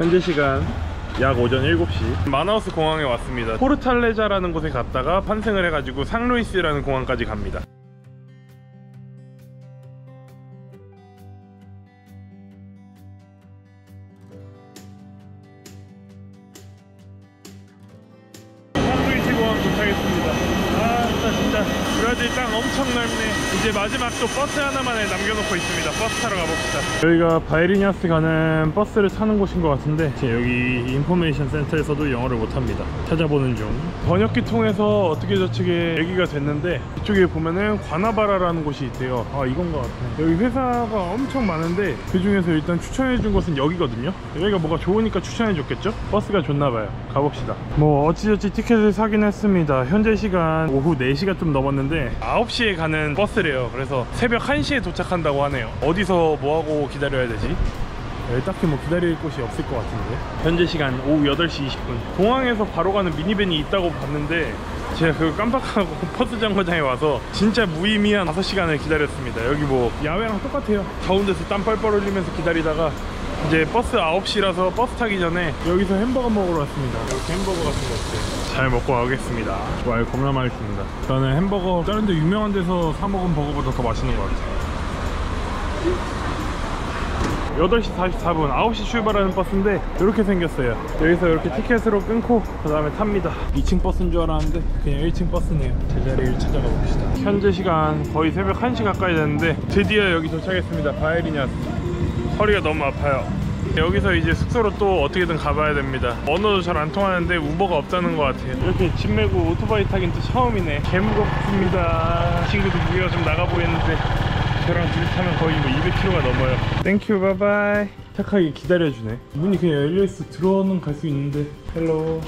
현재 시간 약 오전 7시 마나우스 공항에 왔습니다. 포르탈레자라는 곳에 갔다가 환승을 해가지고 상루이스라는 공항까지 갑니다. 상루이스 공항 도착했습니다. 진짜 브라질 땅 엄청 넓네. 이제 마지막 또 버스 하나만에 남겨놓고 있습니다. 버스 타러 가봅시다. 여기가 바이리냐스 가는 버스를 타는 곳인 것 같은데 여기 인포메이션 센터에서도 영어를 못합니다. 찾아보는 중. 번역기 통해서 어떻게 저쪽에 얘기가 됐는데 이쪽에 보면은 과나바라라는 곳이 있대요. 이건 것 같아요. 여기 회사가 엄청 많은데 그 중에서 일단 추천해준 곳은 여기거든요. 여기가 뭐가 좋으니까 추천해줬겠죠? 버스가 좋나봐요. 가봅시다. 뭐 어찌저찌 티켓을 사긴 했습니다. 현재 시간 오후 4시가 좀 넘었는데 9시에 가는 버스래요. 그래서 새벽 1시에 도착한다고 하네요. 어디서 뭐하고 기다려야 되지? 딱히 뭐 기다릴 곳이 없을 것 같은데. 현재 시간 오후 8시 20분 공항에서 바로 가는 미니밴이 있다고 봤는데 제가 그거 깜빡하고 버스 정거장에 와서 진짜 무의미한 5시간을 기다렸습니다. 여기 뭐 야외랑 똑같아요. 더운 데서 땀 뻘뻘 흘리면서 기다리다가 이제 버스 9시라서 버스 타기 전에 여기서 햄버거 먹으러 왔습니다. 이렇게 햄버거 같은 거 어때요? 잘 먹고 가겠습니다. 와, 겁나 맛있습니다. 저는 햄버거 다른 데 유명한 데서 사 먹은 버거보다 더 맛있는 것 같아요. 8시 44분 9시 출발하는 버스인데 이렇게 생겼어요. 여기서 이렇게 티켓으로 끊고 그 다음에 탑니다. 2층 버스인 줄 알았는데 그냥 1층 버스네요. 제자리를 찾아가 봅시다. 현재 시간 거의 새벽 1시 가까이 됐는데 드디어 여기 도착했습니다. 바이리냐스. 허리가 너무 아파요. 여기서 이제 숙소로 또 어떻게든 가봐야 됩니다. 언어도 잘 안 통하는데 우버가 없다는 것 같아요. 이렇게 짐 메고 오토바이 타긴 또 처음이네. 개무겁습니다. 친구도 무게가 좀 나가 보이는데 저랑 둘이 타면 거의 뭐 200kg가 넘어요. 땡큐 바이바이. 착하게 기다려주네. 문이 그냥 열려있어. 들어오는 갈 수 있는데. 헬로.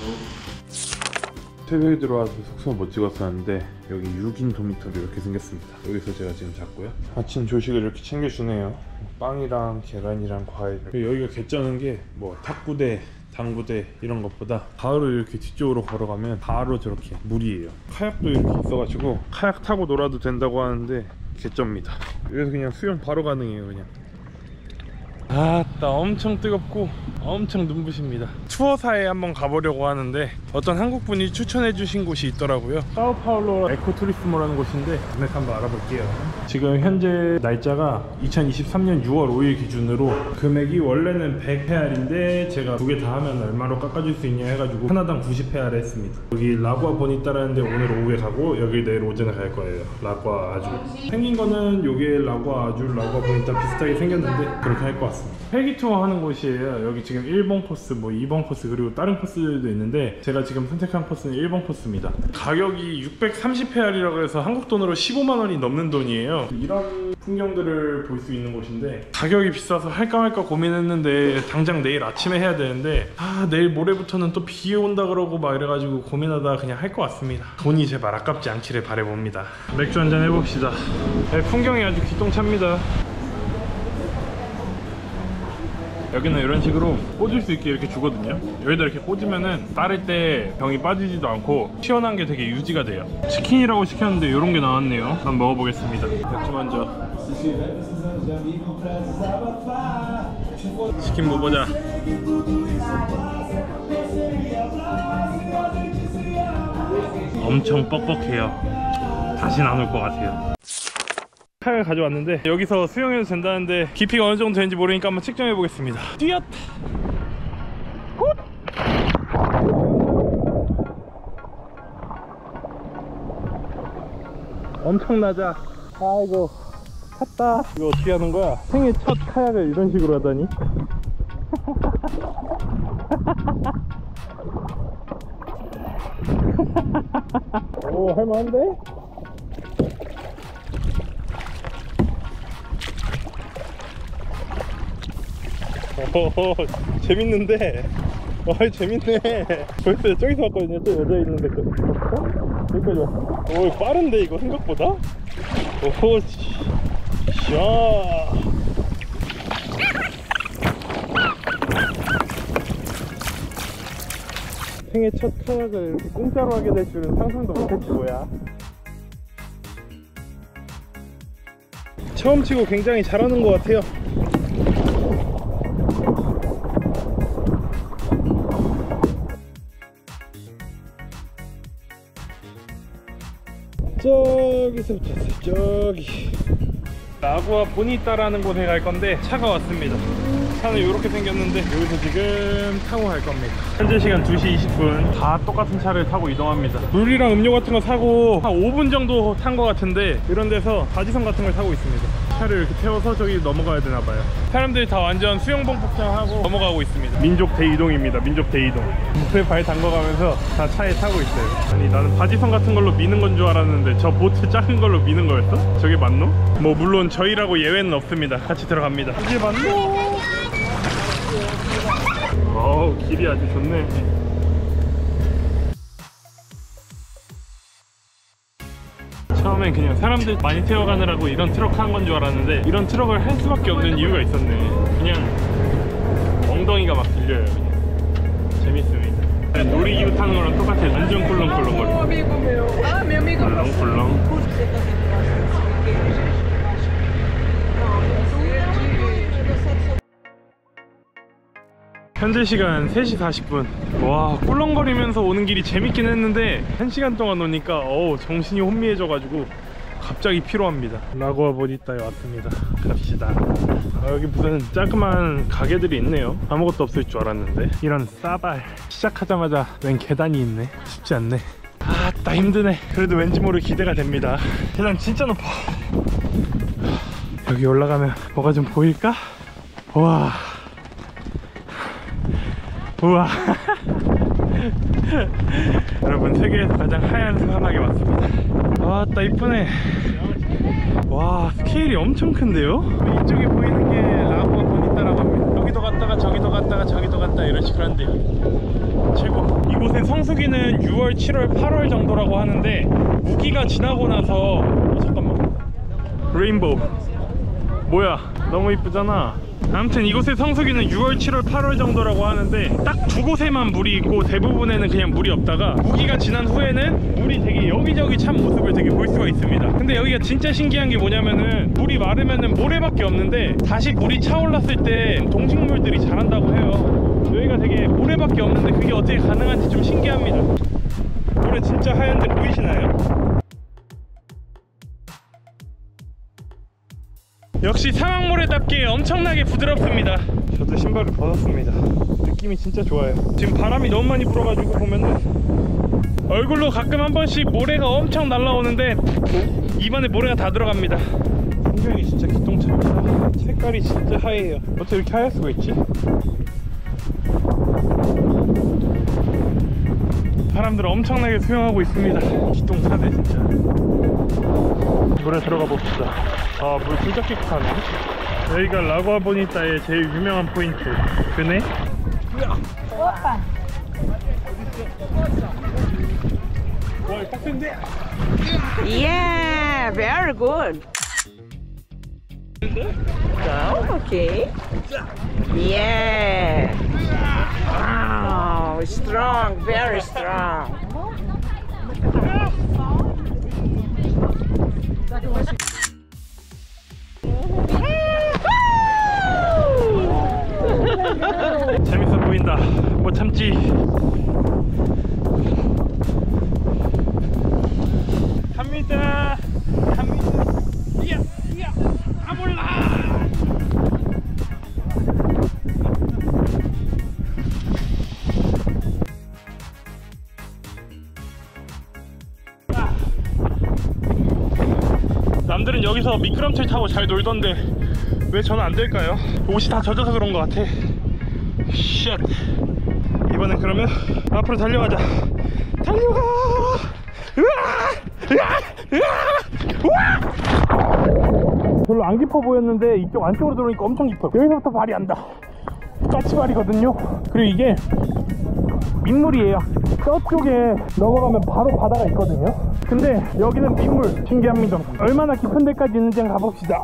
새벽에 들어와서 숙소 못 찍었었는데 여기 6인 도미토리 이렇게 생겼습니다. 여기서 제가 지금 잤고요. 아침 조식을 이렇게 챙겨주네요. 빵이랑 계란이랑 과일. 여기가 개쩌는 게 뭐 탁구대 당구대 이런 것보다 바로 이렇게 뒤쪽으로 걸어가면 바로 저렇게 물이에요. 카약도 이렇게 있어가지고 카약 타고 놀아도 된다고 하는데 개쩝니다. 여기서 그냥 수영 바로 가능해요. 그냥 엄청 뜨겁고 엄청 눈부십니다. 투어사에 한번 가보려고 하는데 어떤 한국분이 추천해 주신 곳이 있더라고요. 사우파울로 에코투리스모라는 곳인데 한번 알아볼게요. 지금 현재 날짜가 2023년 6월 5일 기준으로 금액이 원래는 100페알인데 제가 두 개 다 하면 얼마로 깎아줄 수 있냐 해가지고 하나당 90페알 했습니다. 여기 라구아 보니따라는데 오늘 오후에 가고 여기 내일 오전에 갈 거예요. 라구아 아주 생긴 거는 요게 라구아 아주 라구아 보니따 비슷하게 생겼는데 그렇게 할 것 같습니다. 헬기 투어 하는 곳이에요. 여기 지금 1번 코스, 뭐 2번 코스 그리고 다른 코스들도 있는데 제가 지금 선택한 코스는 1번 코스입니다. 가격이 630페알이라고 해서 한국 돈으로 15만원이 넘는 돈이에요. 이런 풍경들을 볼 수 있는 곳인데 가격이 비싸서 할까 말까 고민했는데 당장 내일 아침에 해야 되는데 내일 모레부터는 또 비 온다 그러고 막 이래가지고 고민하다가 그냥 할 것 같습니다. 돈이 제발 아깝지 않기를 바라봅니다. 맥주 한잔 해봅시다. 풍경이 아주 기똥찹니다. 여기는 이런 식으로 꽂을 수 있게 이렇게 주거든요. 여기다 이렇게 꽂으면은 따를 때 병이 빠지지도 않고 시원한 게 되게 유지가 돼요. 치킨이라고 시켰는데 이런 게 나왔네요. 한번 먹어보겠습니다. 맥주 먼저. 치킨 먹어보자. 엄청 뻑뻑해요. 다시 안 올 것 같아요. 카약을 가져왔는데 여기서 수영해도 된다는데 깊이가 어느 정도 되는지 모르니까 한번 측정해 보겠습니다. 뛰었! 굿! 엄청 낮아. 아이고 탔다. 이거 어떻게 하는 거야? 생애 첫 카약을 이런 식으로 하다니. 오, 할만한데? 오, 재밌는데? 재밌네. 벌써 저기서 왔거든요. 또 여자 있는데 여기까지 왔어. 오, 빠른데 이거 생각보다? 오호, 샤. 생애 첫 카약을 이렇게 공짜로 하게 될 줄은 상상도 못했지 뭐야. 처음 치고 굉장히 잘하는 것 같아요. 저기서부터 왔어요. 저기 라구아 보니타라는 곳에 갈 건데 차가 왔습니다. 차는 이렇게 생겼는데 여기서 지금 타고 갈 겁니다. 현재 시간 2시 20분. 다 똑같은 차를 타고 이동합니다. 물이랑 음료 같은 거 사고 한 5분 정도 탄 거 같은데 이런 데서 바지선 같은 걸 타고 있습니다. 차를 이렇게 태워서 저기 넘어가야 되나 봐요. 사람들이 다 완전 수영복 복장하고 넘어가고 있습니다. 민족 대이동입니다. 민족 대이동. 물에 발 담궈가면서 다 차에 타고 있어요. 아니 나는 바지선 같은 걸로 미는 건 줄 알았는데 저 보트 작은 걸로 미는 거였어? 저게 맞노? 뭐 물론 저희라고 예외는 없습니다. 같이 들어갑니다. 이게 맞노? 어우 길이 아주 좋네. 처음엔 그냥 사람들 많이 태워가느라고 이런 트럭 하는 건 줄 알았는데 이런 트럭을 할 수밖에 없는 이유가 있었네. 그냥 엉덩이가 막 들려요. 그냥 재밌습니다. 놀이기구 타는 거랑 똑같아요. 완전 꿀렁꿀렁 거려. 꿀렁꿀렁. 현재 시간 3시 40분. 와 꿀렁거리면서 오는 길이 재밌긴 했는데 1시간 동안 오니까 정신이 혼미해져가지고 갑자기 피로합니다. 라구아 보니타에 왔습니다. 갑시다. 여기 무슨 자그만 가게들이 있네요. 아무것도 없을 줄 알았는데 이런 싸발. 시작하자마자 웬 계단이 있네. 쉽지 않네. 아따 힘드네. 그래도 왠지 모르게 기대가 됩니다. 계단 진짜 높아. 여기 올라가면 뭐가 좀 보일까? 와 우와. 여러분 세계에서 가장 하얀 사막에 왔습니다. 와따 이쁘네. 와 스케일이 엄청 큰데요? 이쪽에 보이는 게 라구아 보니타라고 합니다. 여기도 갔다가 저기도 갔다가 저기도 갔다 이런 식으로 한대요. 최고. 이곳의 성수기는 6월 7월 8월 정도라고 하는데 우기가 지나고 나서 잠깐만 레인보우 뭐야 너무 이쁘잖아. 아무튼 이곳의 성수기는 6월, 7월, 8월 정도라고 하는데 딱 두 곳에만 물이 있고 대부분에는 그냥 물이 없다가 우기가 지난 후에는 물이 되게 여기저기 찬 모습을 되게 볼 수가 있습니다. 근데 여기가 진짜 신기한 게 뭐냐면은 물이 마르면은 모래밖에 없는데 다시 물이 차올랐을 때 동식물들이 자란다고 해요. 여기가 되게 모래밖에 없는데 그게 어떻게 가능한지 좀 신기합니다. 모래 진짜 하얀데 보이시나요? 역시 사막모래답게 엄청나게 부드럽습니다. 저도 신발을 벗었습니다. 느낌이 진짜 좋아요. 지금 바람이 너무 많이 불어가지고 보면은 얼굴로 가끔 한 번씩 모래가 엄청 날라오는데 입안에 모래가 다 들어갑니다. 풍경이 진짜 기똥차입니다. 색깔이 진짜 하얘요. 어떻게 이렇게 하얄 수가 있지? 사람들 엄청나게 수영하고 있습니다. 기똥차네 진짜. 물에 들어가 봅시다. 아, 물 진짜 깨끗하네. 여기가 라구아 보니타의 제일 유명한 포인트 그네? 오빠. 와 이거 빡센데? Yeah, very good. Okay. Yeah. Wow, strong, very strong. 재밌어 보인다. 못 참지. 갑니다. 갑니다. 이야, 이야, 가볼라. 남들은 여기서 미끄럼틀 타고 잘 놀던데 왜 저는 안 될까요? 옷이 다 젖어서 그런 것 같아. 쉣. 이번엔 그러면 앞으로 달려가자. 달려가. 별로 안 깊어 보였는데 이쪽 안쪽으로 들어오니까 엄청 깊어. 여기서부터 발이 안다. 까치발이거든요. 그리고 이게 민물이에요. 저쪽에 넘어가면 바로 바다가 있거든요. 근데 여기는 민물. 신기합니다. 얼마나 깊은 데까지 있는지 한번 가봅시다.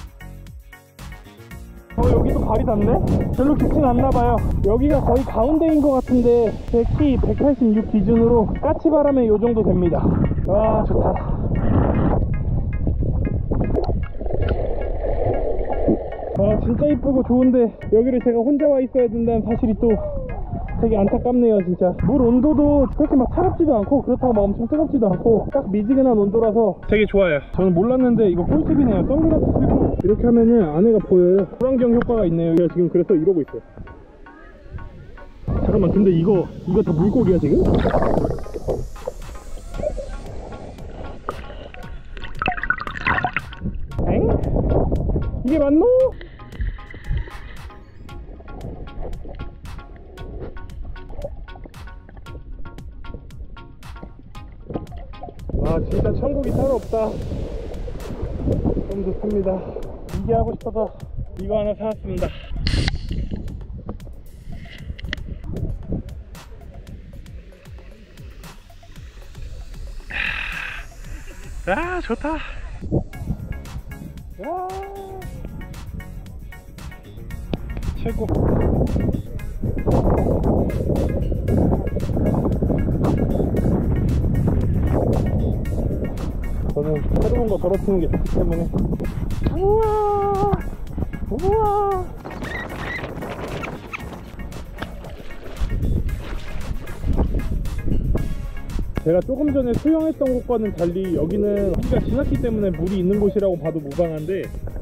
여기도 발이 닿네? 별로 깊진 않나봐요. 여기가 거의 가운데인 것 같은데 제 키 186 기준으로 까치바람에 요 정도 됩니다. 와 좋다. 와 진짜 이쁘고 좋은데 여기를 제가 혼자 와 있어야 된다는 사실이 또 되게 안타깝네요 진짜. 물 온도도 그렇게 막 차갑지도 않고 그렇다고 막 엄청 뜨겁지도 않고 딱 미지근한 온도라서 되게 좋아요. 저는 몰랐는데 이거 꿀팁이네요. 선글라스 쓰고 이렇게 하면은 안에가 보여요. 불안경 효과가 있네요. 제가 지금 그래서 이러고 있어요. 잠깐만, 근데 이거 다 물고기야 지금? 엥? 이게 맞노? 아 진짜 천국이 따로 없다. 너무 좋습니다. 이게 하고 싶어서 이거 하나 사왔습니다. 아 좋다. 야. 최고. 저는 새로운 거 더럽히는 게 좋기 때문에. 우와 우와. 제가 조금 전에 수영했던 곳과는 달리 여기는 비가 지났기 때문에 물이 있는 곳이라고 봐도 무방한데,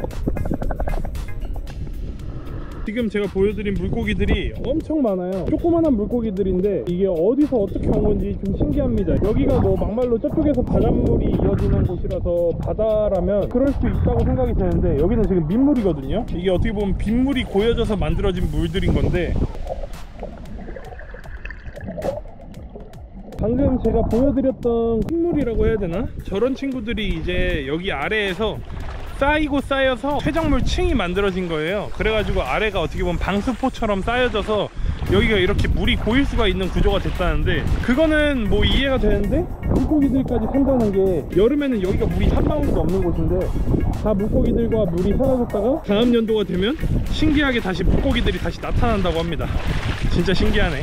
지금 제가 보여드린 물고기들이 엄청 많아요. 조그만한 물고기들인데 이게 어디서 어떻게 온 건지 좀 신기합니다. 여기가 뭐 막말로 저쪽에서 바닷물이 이어지는 곳이라서 바다라면 그럴 수 있다고 생각이 되는데, 여기는 지금 민물이거든요. 이게 어떻게 보면 빗물이 고여져서 만들어진 물들인 건데, 방금 제가 보여드렸던 흙물이라고 해야 되나? 저런 친구들이 이제 여기 아래에서 쌓이고 쌓여서 퇴적물 층이 만들어진 거예요. 그래가지고 아래가 어떻게 보면 방수포처럼 쌓여져서 여기가 이렇게 물이 고일 수가 있는 구조가 됐다는데, 그거는 뭐 이해가 되는데, 물고기들까지 산다는 게, 여름에는 여기가 물이 한 방울도 없는 곳인데 다 물고기들과 물이 사라졌다가 다음 연도가 되면 신기하게 다시 물고기들이 다시 나타난다고 합니다. 진짜 신기하네.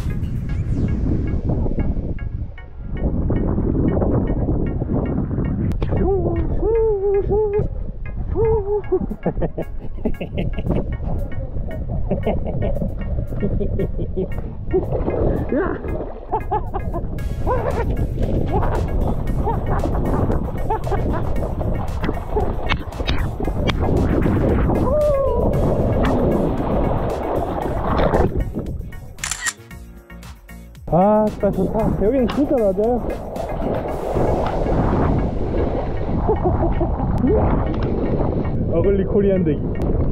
아 진짜 좋다. 여기는 진짜 낮아요. 어글리 코리안 대기.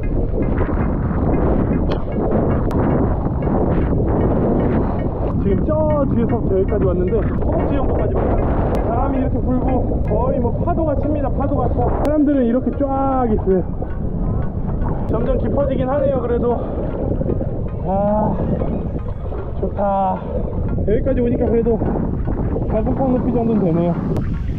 지금 저 뒤에서부터 여기까지 왔는데 허벅지 정도까지 왔어요. 바람이 이렇게 불고 거의 뭐 파도가 칩니다. 파도가 쳐. 사람들은 이렇게 쫙 있어요. 점점 깊어지긴 하네요. 그래도 아 좋다. 여기까지 오니까 그래도 가슴팍 높이 정도는 되네요.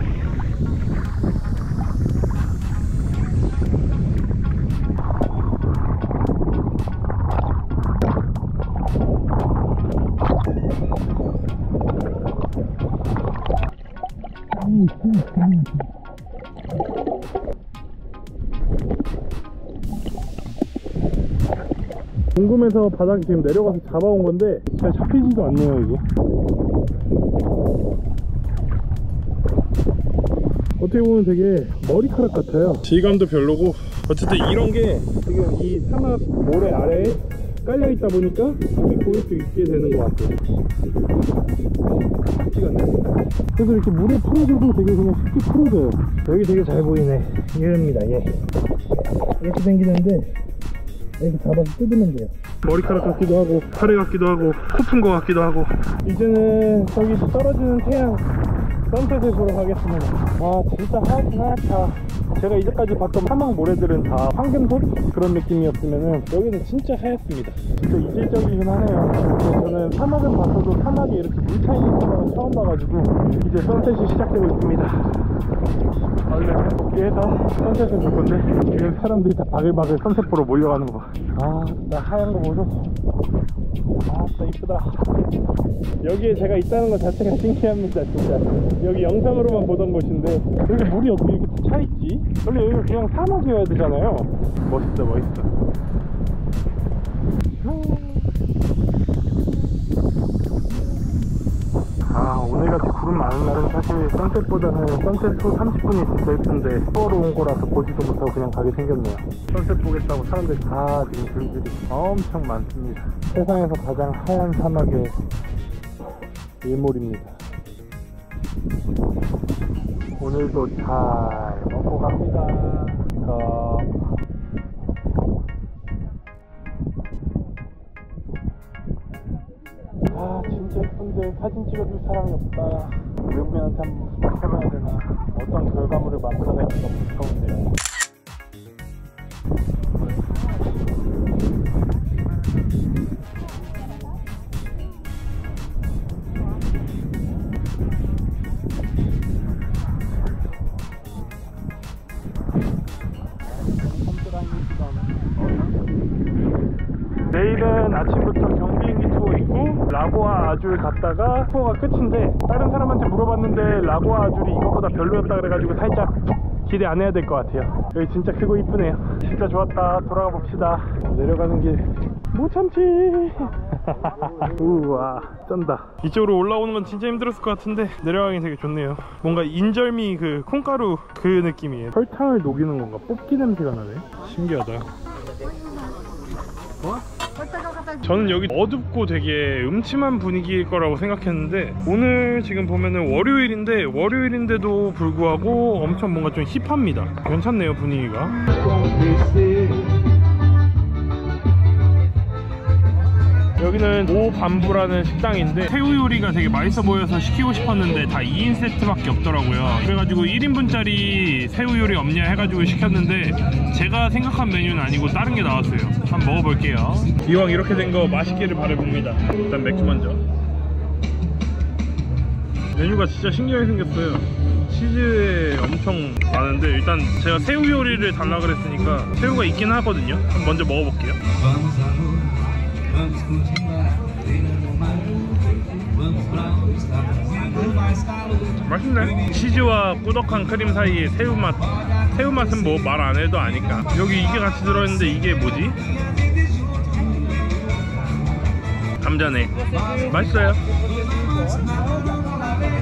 궁금해서 바닥에 지금 내려가서 잡아온 건데 잘 잡히지도 않네요. 이게 어떻게 보면 되게 머리카락 같아요. 질감도 별로고, 어쨌든 이런 게 지금 이 사막 모래 아래에 깔려 있다 보니까 이렇게 보일 수 있게 되는 것 같아요. 그래서 이렇게 물에 풀어줘도 되게 그냥 쉽게 풀어져요. 여기 되게 잘 보이네. 얘입니다. 얘 이렇게 생기는데 이렇게 잡아서 뜯으면 돼요. 머리카락 같기도 하고 파래 같기도 하고 코푼 거 같기도 하고. 이제는 저기 떨어지는 태양 선셋을 보러 가겠습니다. 아 진짜 하얗긴 하얗다. 제가 이제까지 봤던 사막 모래들은 다 황금색 그런 느낌이었으면은 여기는 진짜 하얗습니다. 진짜 이질적이긴 하네요. 저는 사막은 봤어도 사막에 이렇게 물 차 있는 사막은 처음 봐가지고 이제 선셋이 시작되고 있습니다. 얼른 여기에서 선셋을 볼 건데 지금 사람들이 다 바글바글 선셋 보러 몰려가는 거 봐. 아 나 하얀 거 보소. 아 진짜 이쁘다. 여기에 제가 있다는 것 자체가 신기합니다. 진짜 여기 영상으로만 보던 곳인데 여기 물이 어떻게 이렇게 차있지? 원래 여기가 그냥 사막이어야 되잖아요. 멋있어 멋있어. 오늘같이 구름 많은 날은 사실 선셋보다는 선셋 후 30분이 진짜 예쁜데 추워로 온 거라서 보지도 못하고 그냥 가게 생겼네요. 선셋 보겠다고 사람들이 다 지금 줄줄이 엄청 많습니다. 세상에서 가장 하얀 사막의 일몰입니다. 오늘도 잘 먹고 갑니다. 진짜 예쁜데 사진 찍어줄 사람이 없다. 외국인한테 한번 부탁해봐야 되나. 어떤 결과물을 만들어낼지 너무 무서운데요. 내일은 아침부터 경비행기 투어 있고 라고아 아줄 갔다가 투어가 끝인데, 다른 사람한테 물어봤는데 라고아 아줄이 이거보다 별로였다 그래가지고 살짝 기대 안 해야 될 것 같아요. 여기 진짜 크고 이쁘네요. 진짜 좋았다. 돌아가 봅시다. 내려가는 길 못 참지. 우와 쩐다. 이쪽으로 올라오는 건 진짜 힘들었을 것 같은데 내려가기 되게 좋네요. 뭔가 인절미 그 콩가루 그 느낌이에요. 설탕을 녹이는 건가? 뽑기 냄새가 나네. 신기하다. 저는 여기 어둡고 되게 음침한 분위기일 거라고 생각했는데, 오늘 지금 보면은 월요일인데도 불구하고 엄청 뭔가 좀 힙합니다. 괜찮네요 분위기가. 여기는 오밤부라는 식당인데 새우 요리가 되게 맛있어 보여서 시키고 싶었는데 다 2인 세트밖에 없더라고요. 그래가지고 1인분짜리 새우 요리 없냐 해가지고 시켰는데 제가 생각한 메뉴는 아니고 다른 게 나왔어요. 한번 먹어볼게요. 이왕 이렇게 된 거 맛있기를 바라봅니다. 일단 맥주 먼저. 메뉴가 진짜 신기하게 생겼어요. 치즈에 엄청 많은데, 일단 제가 새우 요리를 달라 그랬으니까 새우가 있긴 하거든요. 한번 먼저 먹어볼게요. 맛있네. 치즈와 꾸덕한 크림 사이에 새우맛. 새우맛은 뭐 말 안 해도 아니까. 여기 이게 같이 들어있는데 이게 뭐지? 감자네. 맛있어요.